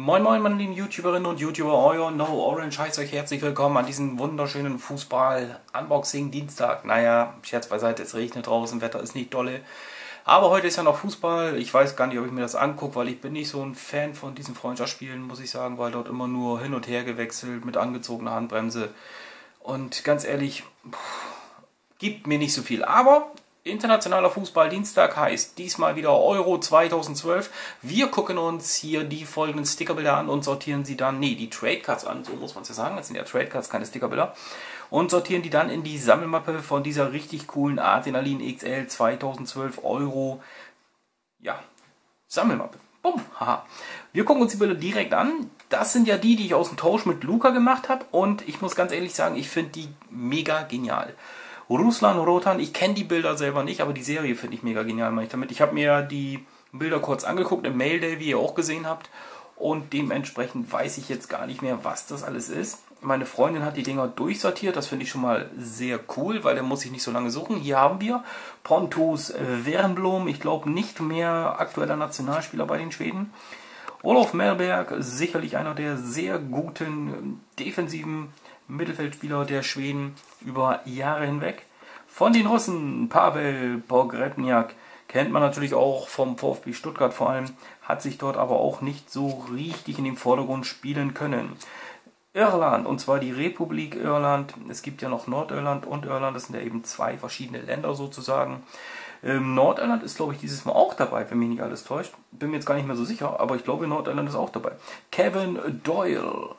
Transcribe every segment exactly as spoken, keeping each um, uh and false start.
Moin moin meine lieben YouTuberinnen und YouTuber, euer No Orange heißt euch herzlich willkommen an diesem wunderschönen Fußball-Unboxing-Dienstag. Naja, Scherz beiseite, es regnet draußen, Wetter ist nicht dolle. Aber heute ist ja noch Fußball, ich weiß gar nicht, ob ich mir das angucke, weil ich bin nicht so ein Fan von diesen Freundschaftsspielen, muss ich sagen, weil dort immer nur hin und her gewechselt mit angezogener Handbremse. Und ganz ehrlich, pff, gibt mir nicht so viel. Aber internationaler Fußball-Dienstag heißt diesmal wieder Euro zweitausendzwölf. Wir gucken uns hier die folgenden Stickerbilder an und sortieren sie dann, nee, die Tradecards an, so muss man es ja sagen, das sind ja Tradecards, keine Stickerbilder. Und sortieren die dann in die Sammelmappe von dieser richtig coolen Adrenalin X L zweitausendzwölf Euro, ja, Sammelmappe. Bumm, haha. Wir gucken uns die Bilder direkt an. Das sind ja die, die ich aus dem Tausch mit Luca gemacht habe. Und ich muss ganz ehrlich sagen, ich finde die mega genial. Ruslan Rotan, ich kenne die Bilder selber nicht, aber die Serie finde ich mega genial, meine ich damit. Ich habe mir die Bilder kurz angeguckt im Mail Day, wie ihr auch gesehen habt. Und dementsprechend weiß ich jetzt gar nicht mehr, was das alles ist. Meine Freundin hat die Dinger durchsortiert, das finde ich schon mal sehr cool, weil der muss ich nicht so lange suchen. Hier haben wir Pontus Wernbloom, ich glaube nicht mehr aktueller Nationalspieler bei den Schweden. Olof Mellberg, sicherlich einer der sehr guten defensiven Mittelfeldspieler der Schweden über Jahre hinweg. Von den Russen, Pavel Pogrebniak, kennt man natürlich auch vom VfB Stuttgart vor allem, hat sich dort aber auch nicht so richtig in den Vordergrund spielen können. Irland, und zwar die Republik Irland, es gibt ja noch Nordirland und Irland, das sind ja eben zwei verschiedene Länder sozusagen. Ähm, Nordirland ist, glaube ich, dieses Mal auch dabei, wenn mich nicht alles täuscht. Bin mir jetzt gar nicht mehr so sicher, aber ich glaube, Nordirland ist auch dabei. Kevin Doyle.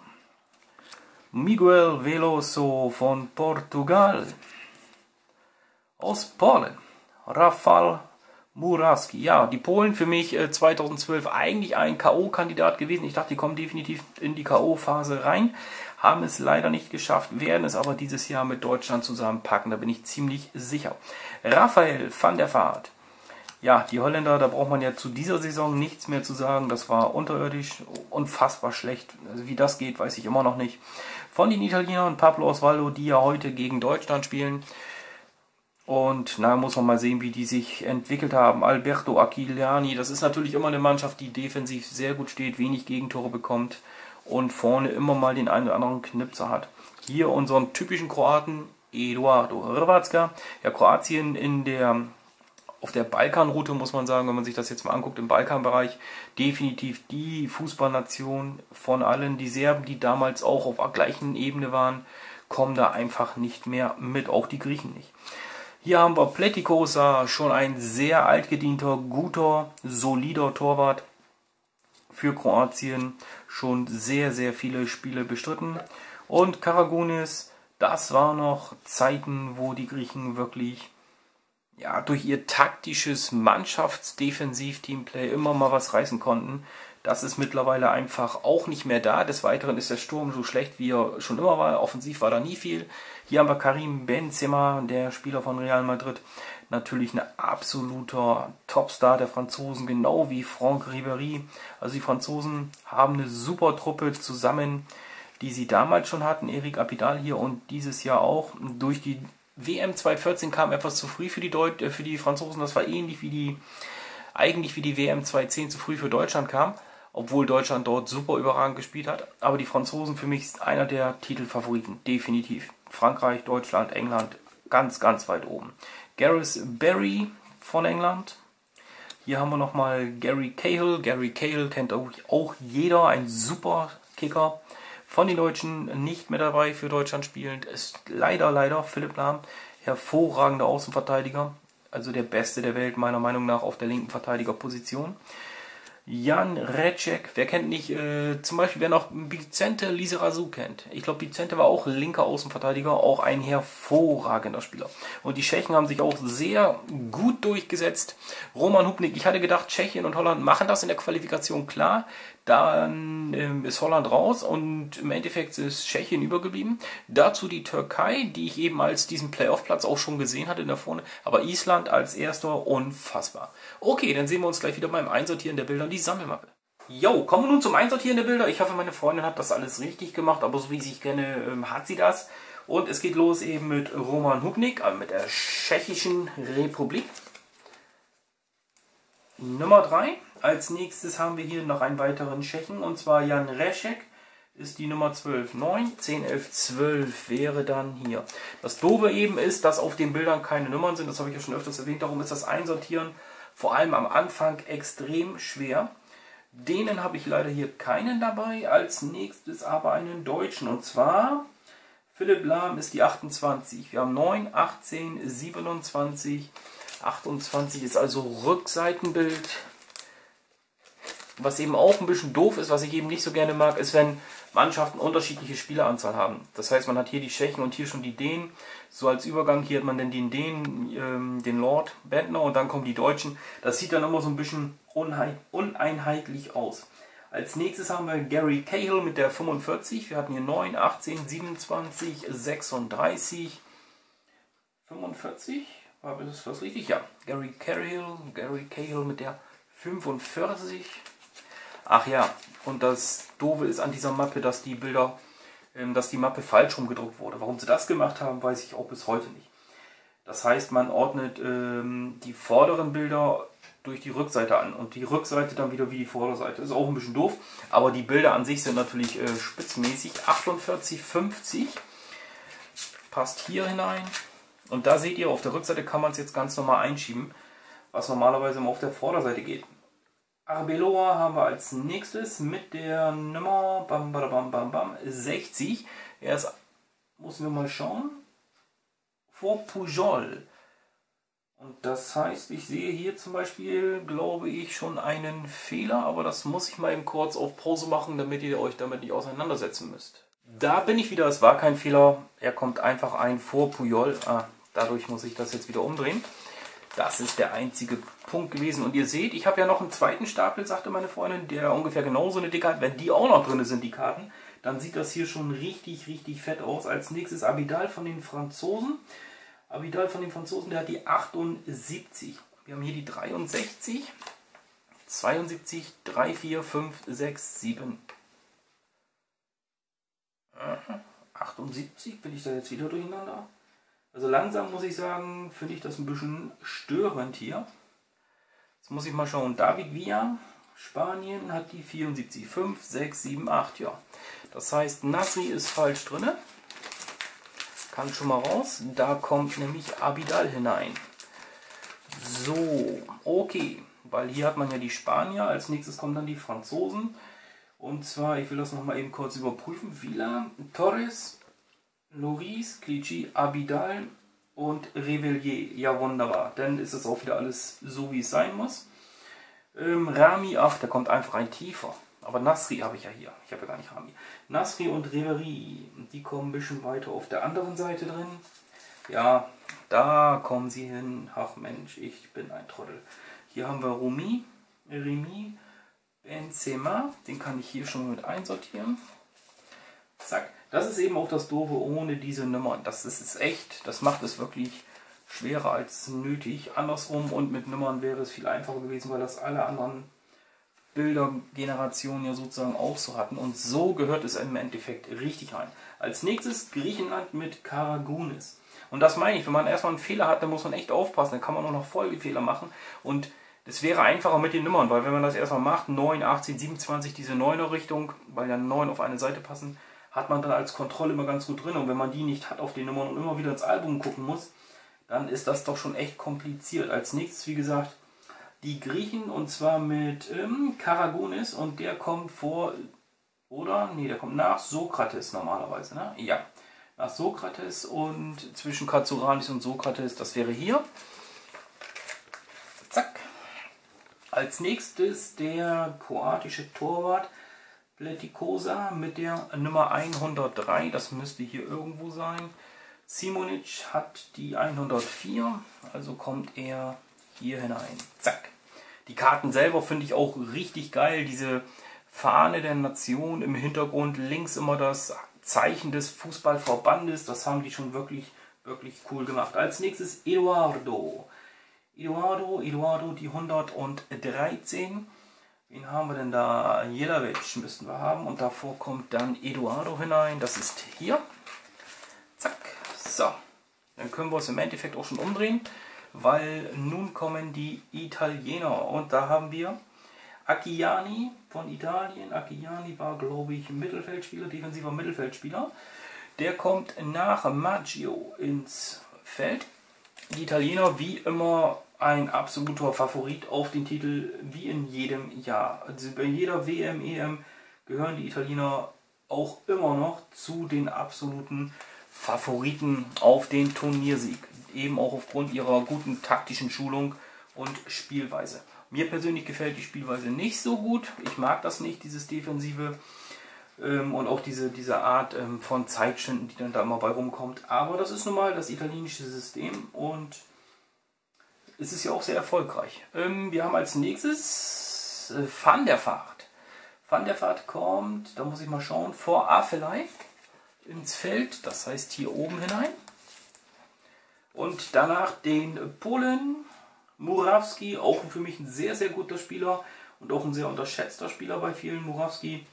Miguel Veloso von Portugal. Aus Polen. Rafał Murawski. Ja, die Polen für mich äh, zweitausendzwölf eigentlich ein K O-Kandidat gewesen. Ich dachte, die kommen definitiv in die K O-Phase rein. Haben es leider nicht geschafft, werden es aber dieses Jahr mit Deutschland zusammenpacken. Da bin ich ziemlich sicher. Raphael van der Vaart. Ja, die Holländer, da braucht man ja zu dieser Saison nichts mehr zu sagen. Das war unterirdisch, unfassbar schlecht. Also wie das geht, weiß ich immer noch nicht. Von den Italienern Pablo Osvaldo, die ja heute gegen Deutschland spielen. Und na, muss man mal sehen, wie die sich entwickelt haben. Alberto Aquilani, das ist natürlich immer eine Mannschaft, die defensiv sehr gut steht, wenig Gegentore bekommt und vorne immer mal den einen oder anderen Knipser hat. Hier unseren typischen Kroaten, Eduardo Hrvatska. Ja, Kroatien in der... Auf der Balkanroute muss man sagen, wenn man sich das jetzt mal anguckt, im Balkanbereich, definitiv die Fußballnation von allen. Die Serben, die damals auch auf der gleichen Ebene waren, kommen da einfach nicht mehr mit, auch die Griechen nicht. Hier haben wir Pletikosa, schon ein sehr altgedienter, guter, solider Torwart für Kroatien, schon sehr, sehr viele Spiele bestritten. Und Karagunis, das war noch Zeiten, wo die Griechen wirklich... ja, durch ihr taktisches Mannschaftsdefensiv-Teamplay immer mal was reißen konnten. Das ist mittlerweile einfach auch nicht mehr da. Des Weiteren ist der Sturm so schlecht, wie er schon immer war. Offensiv war da nie viel. Hier haben wir Karim Benzema, der Spieler von Real Madrid. Natürlich ein absoluter Topstar der Franzosen, genau wie Franck Ribéry. Also die Franzosen haben eine super Truppe zusammen, die sie damals schon hatten. Eric Abidal hier und dieses Jahr auch. Durch die W M zweitausendvierzehn kam etwas zu früh für die, Deut äh, für die Franzosen. Das war ähnlich wie die, eigentlich wie die W M zweitausendzehn zu früh für Deutschland kam, obwohl Deutschland dort super überragend gespielt hat. Aber die Franzosen für mich ist einer der Titelfavoriten, definitiv. Frankreich, Deutschland, England, ganz, ganz weit oben. Gareth Barry von England. Hier haben wir nochmal Gary Cahill. Gary Cahill kennt auch, auch jeder, ein super Kicker. Von den Deutschen nicht mehr dabei, für Deutschland spielend, ist leider, leider Philipp Lahm, hervorragender Außenverteidiger, also der Beste der Welt meiner Meinung nach auf der linken Verteidigerposition. Jan Recek, wer kennt nicht, äh, zum Beispiel, wer noch Vicente Lizarazu kennt. Ich glaube, Vicente war auch linker Außenverteidiger, auch ein hervorragender Spieler. Und die Tschechen haben sich auch sehr gut durchgesetzt. Roman Hubnik, ich hatte gedacht, Tschechien und Holland machen das in der Qualifikation klar. Dann ähm, ist Holland raus und im Endeffekt ist Tschechien übergeblieben. Dazu die Türkei, die ich eben als diesen Playoff-Platz auch schon gesehen hatte in der Vorne. Aber Island als erster, unfassbar. Okay, dann sehen wir uns gleich wieder beim Einsortieren der Bilder in die Sammelmappe. Jo, kommen wir nun zum Einsortieren der Bilder. Ich hoffe, meine Freundin hat das alles richtig gemacht, aber so wie ich sie kenne, ähm, hat sie das. Und es geht los eben mit Roman Hubnik, also mit der Tschechischen Republik. Nummer drei. Als nächstes haben wir hier noch einen weiteren Tschechen, und zwar Jan Reschek. Ist die Nummer zwölf neun, zehn elf zwölf wäre dann hier. Das Doofe eben ist, dass auf den Bildern keine Nummern sind, das habe ich ja schon öfters erwähnt, darum ist das Einsortieren vor allem am Anfang extrem schwer. Denen habe ich leider hier keinen dabei, als nächstes aber einen Deutschen, und zwar Philipp Lahm ist die achtundzwanzig. Wir haben neun, achtzehn, siebenundzwanzig, achtundzwanzig ist also Rückseitenbild. Was eben auch ein bisschen doof ist, was ich eben nicht so gerne mag, ist, wenn Mannschaften unterschiedliche Spieleranzahl haben. Das heißt, man hat hier die Tschechen und hier schon die Dänen. So als Übergang, hier hat man dann den Dänen, ähm, den Lord Bentner, und dann kommen die Deutschen. Das sieht dann immer so ein bisschen uneinheitlich aus. Als nächstes haben wir Gary Cahill mit der fünfundvierzig. Wir hatten hier neun, achtzehn, siebenundzwanzig, sechsunddreißig, fünfundvierzig. War das was richtig? Ja. Gary Cahill, Gary Cahill mit der fünfundvierzig. Ach ja, und das Doofe ist an dieser Mappe, dass die Bilder, ähm, dass die Mappe falsch rumgedruckt wurde. Warum sie das gemacht haben, weiß ich auch bis heute nicht. Das heißt, man ordnet ähm, die vorderen Bilder durch die Rückseite an und die Rückseite dann wieder wie die Vorderseite. Ist auch ein bisschen doof, aber die Bilder an sich sind natürlich äh, spitzmäßig. achtundvierzig, fünfzig passt hier hinein. Und da seht ihr, auf der Rückseite kann man es jetzt ganz normal einschieben, was normalerweise immer auf der Vorderseite geht. Arbeloa haben wir als nächstes mit der Nummer bam, bam, bam, bam, sechzig. Er ist, müssen wir mal schauen, vor Pujol. Und das heißt, ich sehe hier zum Beispiel, glaube ich, schon einen Fehler, aber das muss ich mal eben kurz auf Pause machen, damit ihr euch damit nicht auseinandersetzen müsst. Da bin ich wieder, es war kein Fehler, er kommt einfach ein vor Pujol. Ah, dadurch muss ich das jetzt wieder umdrehen. Das ist der einzige Punkt gewesen. Und ihr seht, ich habe ja noch einen zweiten Stapel, sagte meine Freundin, der ungefähr genauso eine Dicke hat. Wenn die auch noch drin sind, die Karten, dann sieht das hier schon richtig, richtig fett aus. Als nächstes Abidal von den Franzosen. Abidal von den Franzosen, der hat die achtundsiebzig. Wir haben hier die dreiundsechzig, zweiundsiebzig, drei, vier, fünf, sechs, sieben. achtundsiebzig, bin ich da jetzt wieder durcheinander? Also langsam muss ich sagen, finde ich das ein bisschen störend hier. Jetzt muss ich mal schauen. David Villa, Spanien, hat die vierundsiebzig. fünf, sechs, sieben, acht, ja. Das heißt, Nasri ist falsch drin. Kann schon mal raus. Da kommt nämlich Abidal hinein. So, okay. Weil hier hat man ja die Spanier. Als nächstes kommen dann die Franzosen. Und zwar, ich will das nochmal eben kurz überprüfen. Villa, Torres, Loris, Clichy, Abidal und Revellier. Ja, wunderbar. Dann ist es auch wieder alles so, wie es sein muss. Ähm, Rami, ach, da kommt einfach ein tiefer. Aber Nasri habe ich ja hier. Ich habe ja gar nicht Rami. Nasri und Reverie, die kommen ein bisschen weiter auf der anderen Seite drin. Ja, da kommen sie hin. Ach Mensch, ich bin ein Trottel. Hier haben wir Rumi, Remy, Benzema. Den kann ich hier schon mit einsortieren. Zack. Das ist eben auch das Doofe ohne diese Nummern. Das ist es echt, das macht es wirklich schwerer als nötig. Andersrum und mit Nummern wäre es viel einfacher gewesen, weil das alle anderen Bildergenerationen ja sozusagen auch so hatten. Und so gehört es im Endeffekt richtig rein. Als nächstes Griechenland mit Karagounis. Und das meine ich, wenn man erstmal einen Fehler hat, dann muss man echt aufpassen. Dann kann man auch noch Folgefehler machen. Und das wäre einfacher mit den Nummern, weil wenn man das erstmal macht, neun, achtzehn, siebenundzwanzig, diese neuner Richtung, weil ja neun auf eine Seite passen, hat man dann als Kontrolle immer ganz gut drin. Und wenn man die nicht hat auf den Nummern und immer wieder ins Album gucken muss, dann ist das doch schon echt kompliziert. Als nächstes, wie gesagt, die Griechen, und zwar mit ähm, Karagounis, und der kommt vor, oder? Nee, der kommt nach Sokrates normalerweise, ne? Ja, nach Sokrates, und zwischen Katsouranis und Sokrates, das wäre hier. Zack. Als nächstes der kroatische Torwart Pletikosa mit der Nummer hundertdrei, das müsste hier irgendwo sein. Simonic hat die hundertvier, also kommt er hier hinein. Zack. Die Karten selber finde ich auch richtig geil. Diese Fahne der Nation im Hintergrund, links immer das Zeichen des Fußballverbandes. Das haben die schon wirklich, wirklich cool gemacht. Als nächstes Eduardo. Eduardo, Eduardo, die hundertdreizehn. Wen haben wir denn da? Jelavic müssten wir haben. Und davor kommt dann Eduardo hinein. Das ist hier. Zack. So. Dann können wir es im Endeffekt auch schon umdrehen, weil nun kommen die Italiener. Und da haben wir Acciani von Italien. Acciani war, glaube ich, Mittelfeldspieler, defensiver Mittelfeldspieler. Der kommt nach Maggio ins Feld. Die Italiener wie immer ein absoluter Favorit auf den Titel, wie in jedem Jahr. Also bei jeder W M, E M gehören die Italiener auch immer noch zu den absoluten Favoriten auf den Turniersieg. Eben auch aufgrund ihrer guten taktischen Schulung und Spielweise. Mir persönlich gefällt die Spielweise nicht so gut. Ich mag das nicht, dieses Defensive ähm, und auch diese, diese Art ähm, von Zeitschinden, die dann da immer bei rumkommt. Aber das ist nun mal das italienische System und es ist ja auch sehr erfolgreich. Ähm, wir haben als nächstes äh, Van der Vaart. Van der Vaart kommt, da muss ich mal schauen, vor Afelai ins Feld, das heißt hier oben hinein. Und danach den Polen Murawski, auch für mich ein sehr, sehr guter Spieler und auch ein sehr unterschätzter Spieler bei vielen. Murawski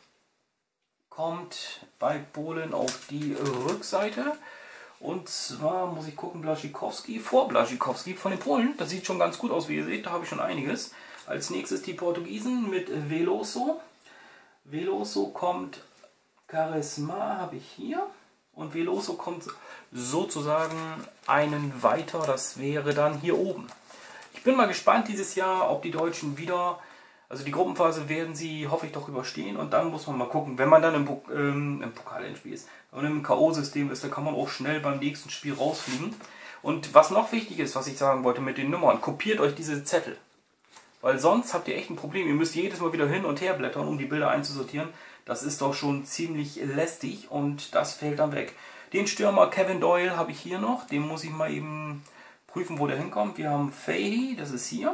kommt bei Polen auf die Rückseite. Und zwar muss ich gucken, Błaszczykowski, vor Błaszczykowski von den Polen. Das sieht schon ganz gut aus, wie ihr seht, da habe ich schon einiges. Als nächstes die Portugiesen mit Veloso. Veloso kommt, Charisma habe ich hier. Und Veloso kommt sozusagen einen weiter, das wäre dann hier oben. Ich bin mal gespannt dieses Jahr, ob die Deutschen wieder, also die Gruppenphase werden sie, hoffe ich, doch überstehen. Und dann muss man mal gucken, wenn man dann im, ähm, im Pokalendspiel ist, wenn man im K O-System ist, dann kann man auch schnell beim nächsten Spiel rausfliegen. Und was noch wichtig ist, was ich sagen wollte mit den Nummern, kopiert euch diese Zettel. Weil sonst habt ihr echt ein Problem. Ihr müsst jedes Mal wieder hin und her blättern, um die Bilder einzusortieren. Das ist doch schon ziemlich lästig und das fällt dann weg. Den Stürmer Kevin Doyle habe ich hier noch. Den muss ich mal eben prüfen, wo der hinkommt. Wir haben Fahey, das ist hier.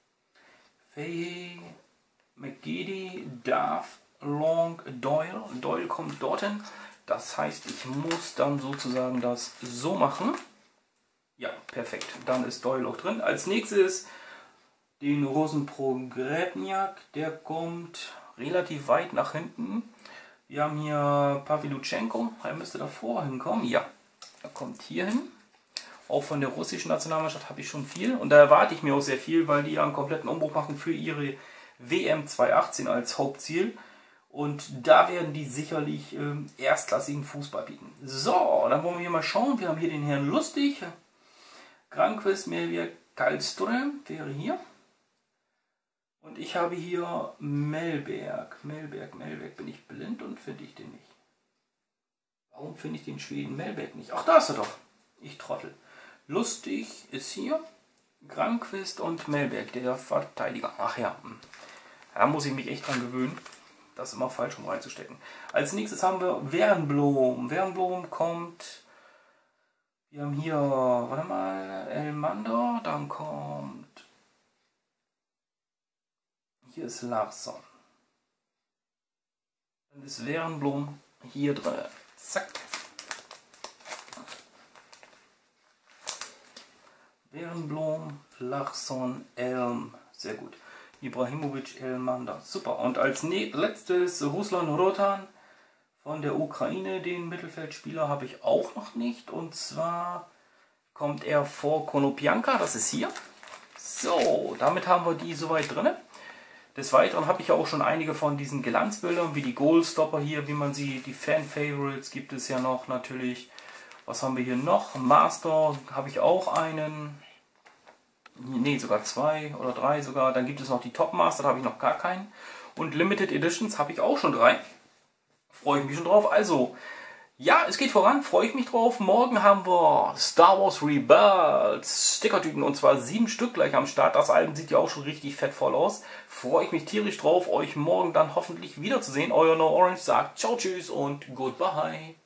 Fahey, McGeady, Duff, Long, Doyle. Doyle kommt dorthin. Das heißt, ich muss dann sozusagen das so machen. Ja, perfekt. Dann ist Doyle auch drin. Als nächstes den Rosenpro-Grebniak. Der kommt relativ weit nach hinten. Wir haben hier Pawliuchenko. Er müsste davor hinkommen. Ja, er kommt hier hin. Auch von der russischen Nationalmannschaft habe ich schon viel. Und da erwarte ich mir auch sehr viel, weil die ja einen kompletten Umbruch machen für ihre W M zweitausendachtzehn als Hauptziel. Und da werden die sicherlich ähm, erstklassigen Fußball bieten. So, dann wollen wir hier mal schauen. Wir haben hier den Herrn Lustig. Granqvist, Melvier, Kallström wäre hier. Und ich habe hier Mellberg. Mellberg, Mellberg. Bin ich blind und finde ich den nicht? Warum finde ich den Schweden Mellberg nicht? Ach, da ist er doch. Ich Trottel. Lustig ist hier. Granqvist und Mellberg, der Verteidiger. Ach ja. Da muss ich mich echt dran gewöhnen, das immer falsch rum reinzustecken. Als nächstes haben wir Wernbloem. Wernbloem kommt. Wir haben hier, warte mal, Elmander. Dann kommt. Hier ist Larsson. Dann ist Wernbloem hier drin. Zack. Wernbloem, Larsson, Elm. Sehr gut. Ibrahimovic, Elmander. Super. Und als letztes Ruslan Rotan von der Ukraine. Den Mittelfeldspieler habe ich auch noch nicht. Und zwar kommt er vor Konoplyanka. Das ist hier. So, damit haben wir die soweit drin. Des Weiteren habe ich ja auch schon einige von diesen Glanzbildern, wie die Goalstopper hier, wie man sie, die Fan-Favorites gibt es ja noch natürlich. Was haben wir hier noch? Master habe ich auch einen. Ne, sogar zwei oder drei sogar. Dann gibt es noch die Top Master, da habe ich noch gar keinen. Und Limited Editions habe ich auch schon drei. Freue ich mich schon drauf. Also, ja, es geht voran, freue ich mich drauf. Morgen haben wir Star Wars Rebels Stickertüten und zwar sieben Stück gleich am Start. Das Album sieht ja auch schon richtig fettvoll aus. Freue ich mich tierisch drauf, euch morgen dann hoffentlich wiederzusehen. Euer No Orange sagt ciao, tschüss und goodbye.